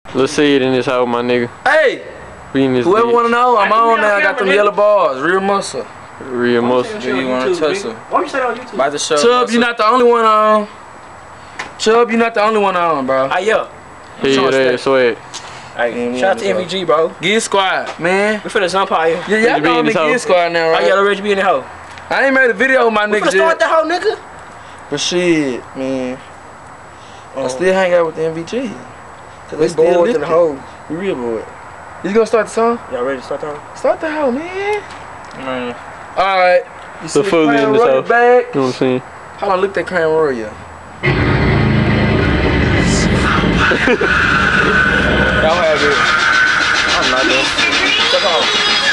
Let's see it in this hoe, my nigga. Hey! Whoever wanna know, I'm on now. I got them yellow bars. Real muscle. Real muscle. Do you wanna touch them? Why you say that on YouTube? About to show. Chubb, you not the only one on. Chubb, you not the only one on, bro. Yeah. Here that swag. Hey, shout out to MVG, bro. Get squad, man. We finna Zumpire. Yeah, y'all know me get squad now, right? I gotta ready to be in the hoe. I ain't made a video with my niggas yet. Start the hoe, nigga. But shit, man. I still hang out with the MVG. Cause they still in the hoe. We real boy. You gonna start the song? Y'all ready to start the hoe? Start the hoe, man. Alright. You see the food in this hoe. Back. You know what I'm saying? Hold on, look at that Crown Royal. Y'all have it. I'm not doing shit. Check out.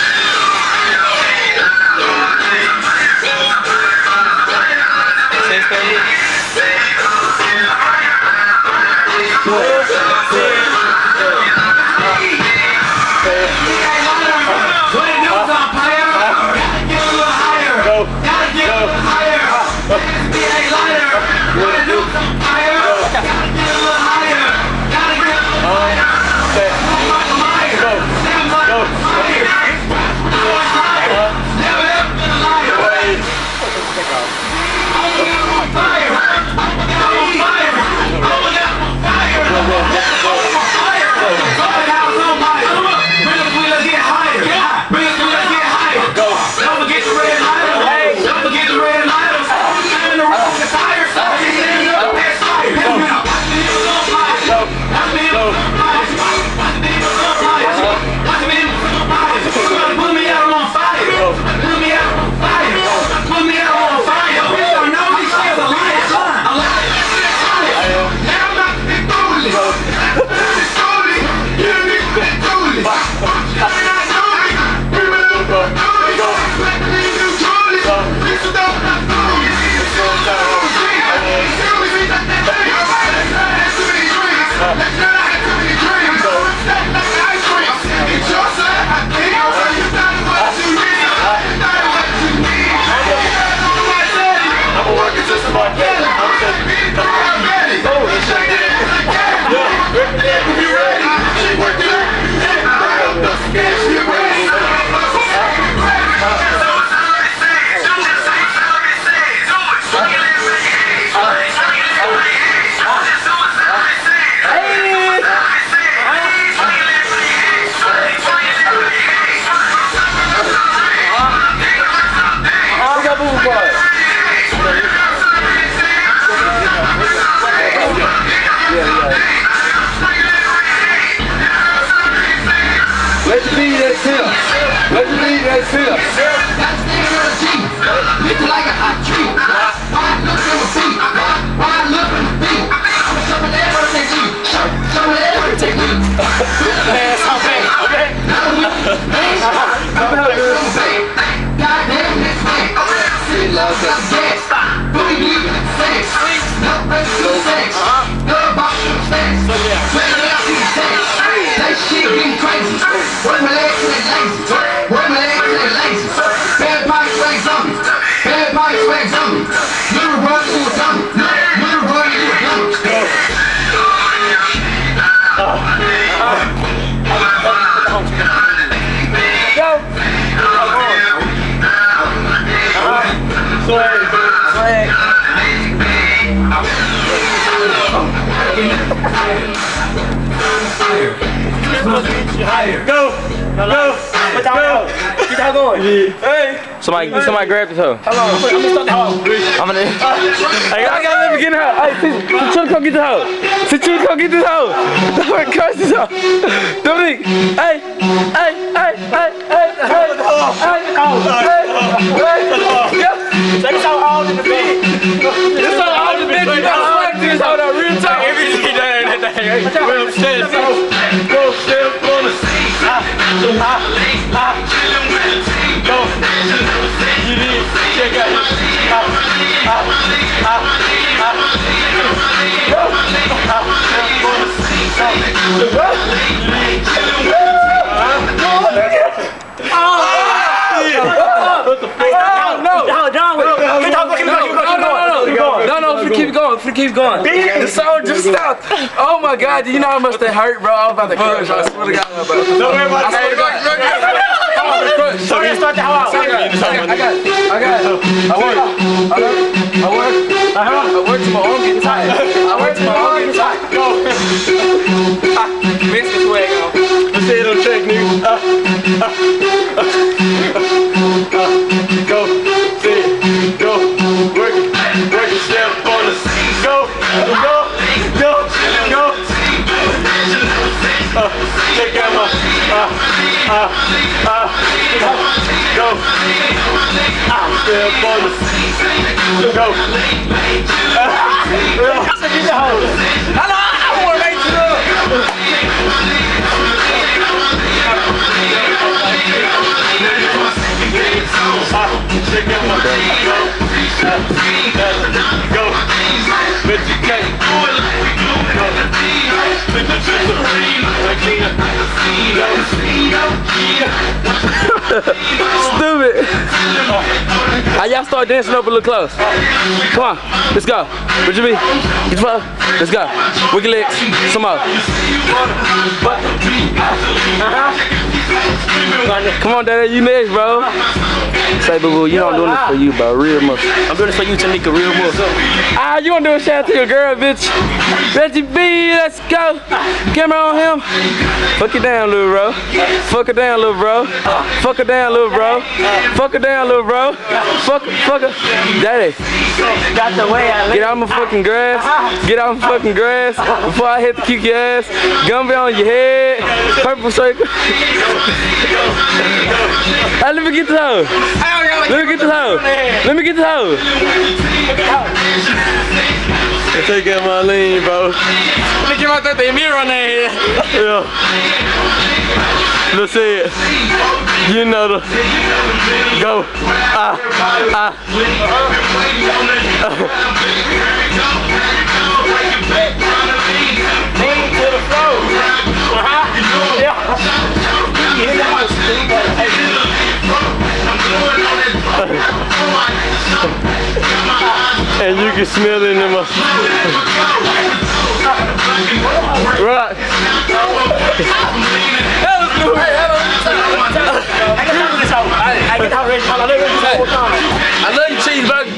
Go! What time? Get how going? Hey! Somebody grab this hoe. Hold on, I'm gonna start the hoe. I'm gonna. Hey, I gotta let me get her. Hey, Chill, come get the hoe. Chill, come get this hoe. Don't curse this hoe. Dominique. Hey. Take us out all in the bed. This hoe all in the bed. You gotta slack this hoe though, real talk. Everything down in that thing. We're upstairs. Go upstairs on the seat. Go. You need to check out. What the fuck? No, John, keep going. keep going. Keep going. The song just stopped. Oh my God, do you know how much that hurt, bro? I was about to crush. I swear to God, bro. Don't worry about it. Sorry, start the house. I got it. I work till my arm get tired. Go. Miss this way, go. Let's say it on check, nigga. Go. Say it. Go. Work it. Step on us. Go. Check out my. Go. Step on us. Go. I want to make you look. Check out my. Go. Bitch, you can't. Stupid. Y'all start dancing up a little close. Come on, let's go. Richard B, get your let's go. Wicked legs, some more. Come on, Daddy, you next, bro. Say, boo boo, you don't do this for you, bro. Real muscle. I'm doing this for you, Tanika, real muscle. You gonna do a shout out to your girl, bitch. Reggie B, let's go. Camera on him. Fuck it down, little bro. Fuck her down, little bro. Fuck her down, little bro. Fuck her down, little bro. Fuck her. Daddy. Got the way I Get out my fucking grass. Get out my fucking grass before I hit the kick your ass. Gumby on your head. Purple circle. Hey, let me get this hoe. Let me get this hoe. Let me get this hoe. take care of my lean, bro. Let me get my 30 mirror on there. Yeah. Let's see it. You know the go. Lean to the floor. Yeah. And you can smell it in them. Right. I love you, cheeseburger.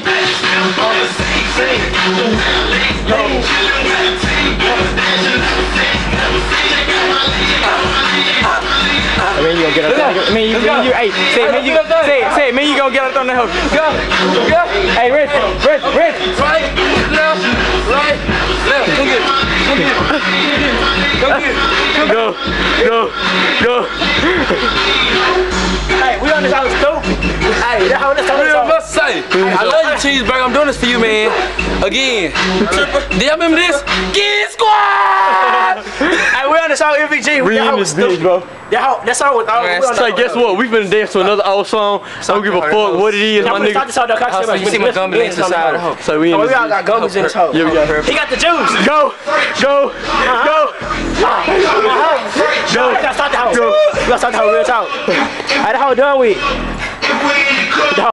I mean, you gonna get up there. I mean, you hey, say it, man, you gonna get up on the hook. Go. Hey, Rich. Right, left. Come get it. Go. Hey, we on this house stupid. Hey, that's how this must say. I love you, cheeseburger. I'm doing this for you, man. Again. Do y'all remember this? Get Squad! Hey, we on this house MVG. We in this bitch, bro. That's all with all. Say, guess what? We finna dance to another old song. I don't give a fuck what it is, my nigga. You see my gummy links inside the house. So we in this all got gummies in this house. Yeah, we got her. He got the juice. Go. Go. We gotta start the house. We gotta start the house real talk. Hey, the house done with.